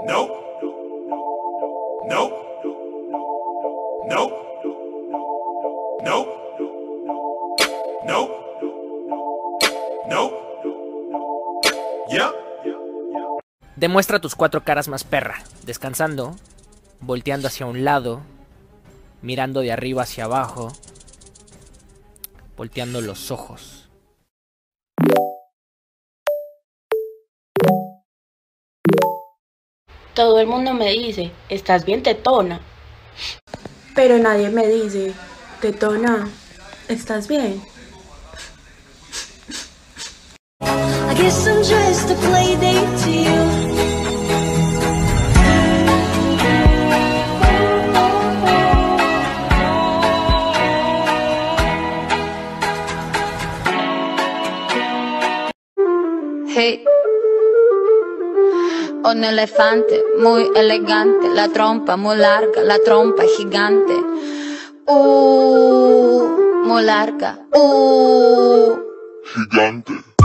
Nope. Nope. Nope. Nope. Nope. Nope. Yeah. Demuestra tus 4 caras más perra, descansando, volteando hacia un lado, mirando de arriba hacia abajo, volteando los ojos. Todo el mundo me dice, estás bien tetona. Pero nadie me dice, tetona, ¿estás bien? I guess I'm just a playdate to you. Hey, un elefante muy elegante, la trompa muy larga, la trompa gigante. Muy larga. Gigante.